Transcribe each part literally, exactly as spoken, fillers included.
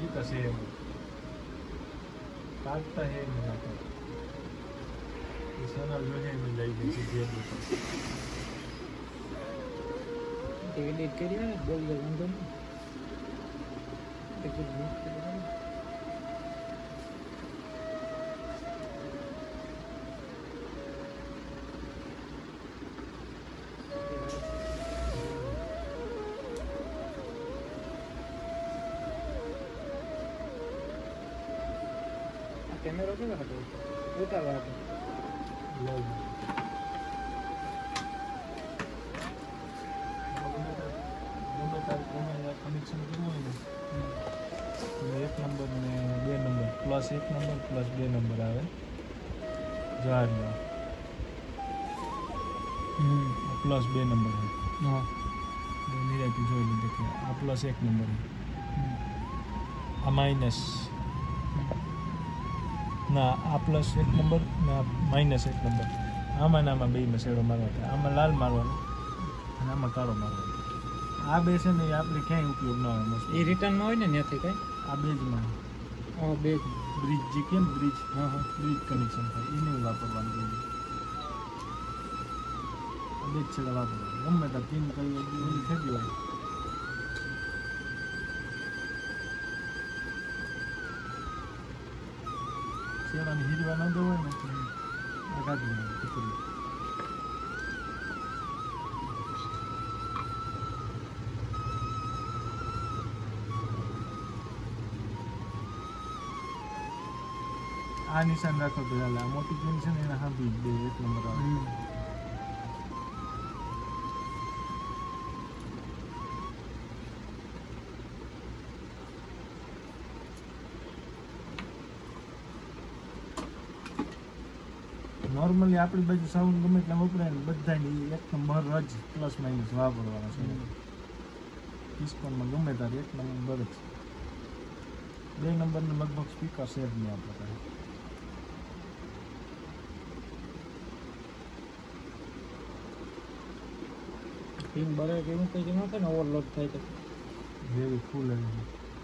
speaker से काटता है मेरा तो सोनल जो है मिल जाएगी सीधे एडिट करिए ना बोल दो बंदो ने एक मिनट कैमरा के हटो उतार हटो लो नंबर तार कोने कनेक्शन करવું હોય ને એક નંબર ને બે નંબર પ્લસ એક નંબર પ્લસ બે નંબર આવે જારમાં હમ પ્લસ બે નંબર હા નિરાતી જોઈ લીધે કે આ પ્લસ એક નંબર આ માઇનસ ના આ પ્લસ એક નંબર ના માઇનસ એક નંબર આમાં ને આમાં બેમાં શેડો મારવાનો આમાં લાલ મારવાનો અને આમાં કાળો મારવાનો આ બે છે ને એ આપણે ક્યાંય ઉપયોગ ન આવે એ રિટર્નમાં હોય ને ત્યાંથી કઈ આ બેજમાં ઓ બે બ્રિજ જે કેમ બ્રિજ હા હા બ્રિજ કનેક્શન થાય એને વાપરવાનું જોઈએ આ બેજ છેડા વાપરવાનું ગમે ત્યાં પિન કરી ઓલી થતી હોય સેવાની હીરવા ન દો હોય ને આ કાઢી ટુકડી આ નિશાન રાખો તો ચાલે આ મોટી પિન છે ને એના હાંભી બે એક નંબર આવે નોર્મલી આપણી બાજુ સાઉન્ડ ગમે એટલા વપરાય ને બધાની એક નંબર જ પ્લસ માઇનસ વાપરવાના છે ઇસ્કોનમાં ગમે તારે એક નંબર જ બે નંબરનું લગભગ સ્પીકર છે જ નહીં આપણે પાસે પિન બરે કેવું કઈ ન થાય ને ઓવરલોડ થાય તો વેરી ફૂલ એવી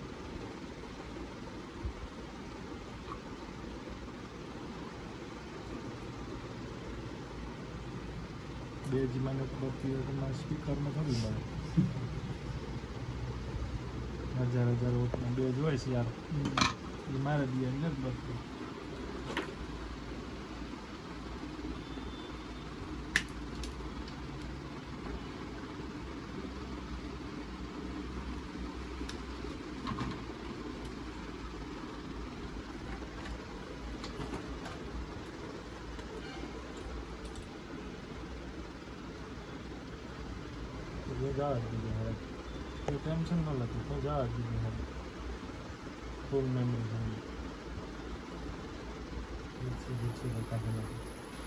બે જ મને બધી તમારા સ્પીકરમાં થોડી મળે હજાર હજાર વોટના બે જ હોય છે યાર એ મારે બી અંદર બધું જવા જ દીધું હવે કોઈ ટેન્શન ન લેતું તો જવા જ દીધું હવે ફૂલ મેમરી છે સીધી સીધી કાઢી નાખી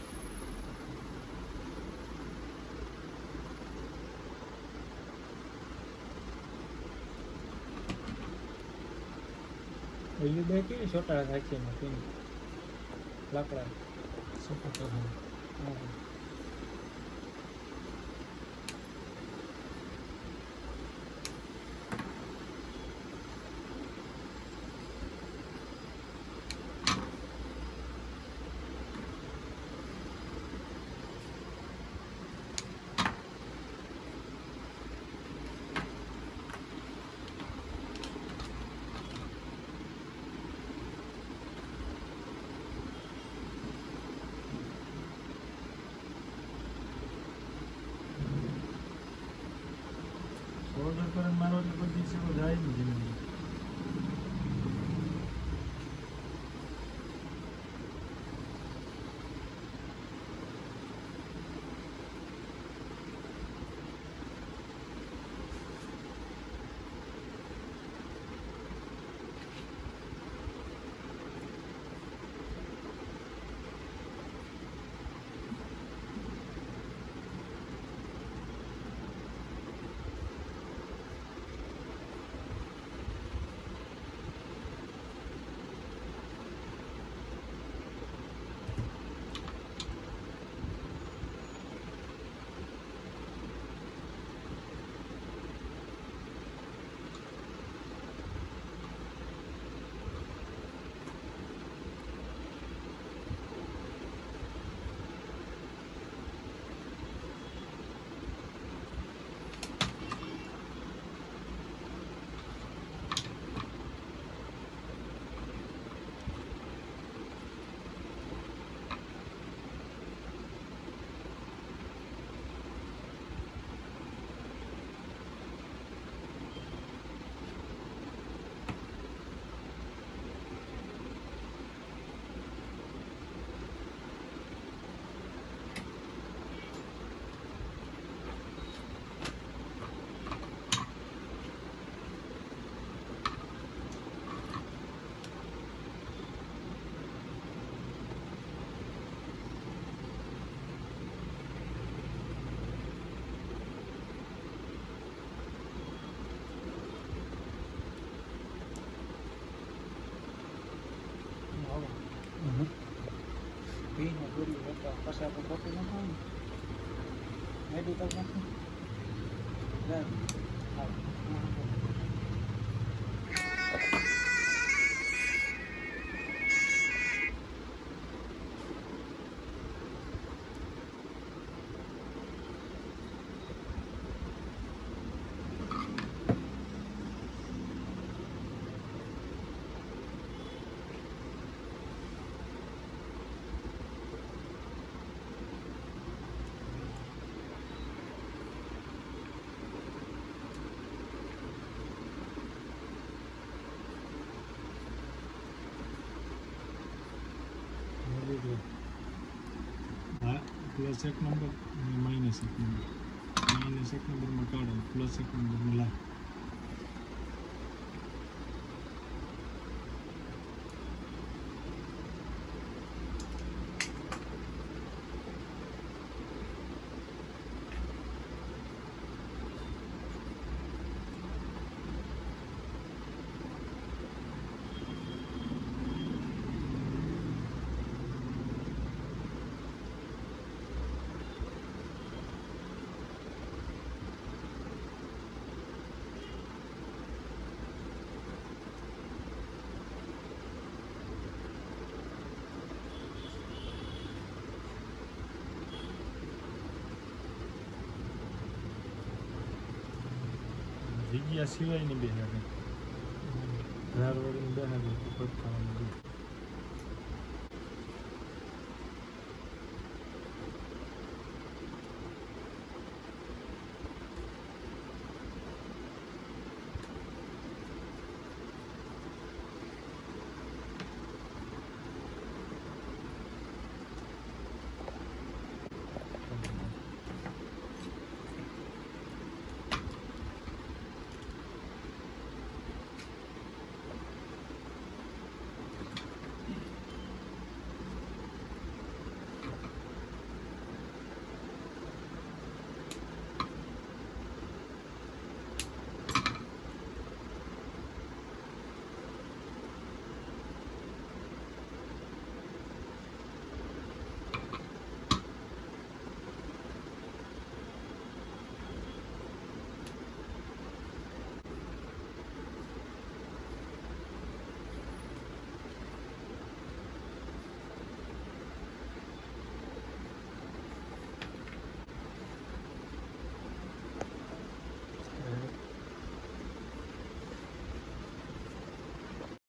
એલી બે કેવી છોટા રાખી ને પિન લાકડા સપોર્ટ કરે હા ઓર્ડર કરીને મારો એટલે બધી સેવા જાય જ જિંદગી પછી આપણે કોફી નાખવાનું મેડિકલ નાખવું હા હા પ્લસ એક નંબર અને માઇનસ એક નંબર માઇનસ એક નંબરમાં કાઢો પ્લસ એક નંબરમાં લાવ જગ્યા સિવાયની બે હારે ધાર વળીને બે હારે પગ ખાવાનું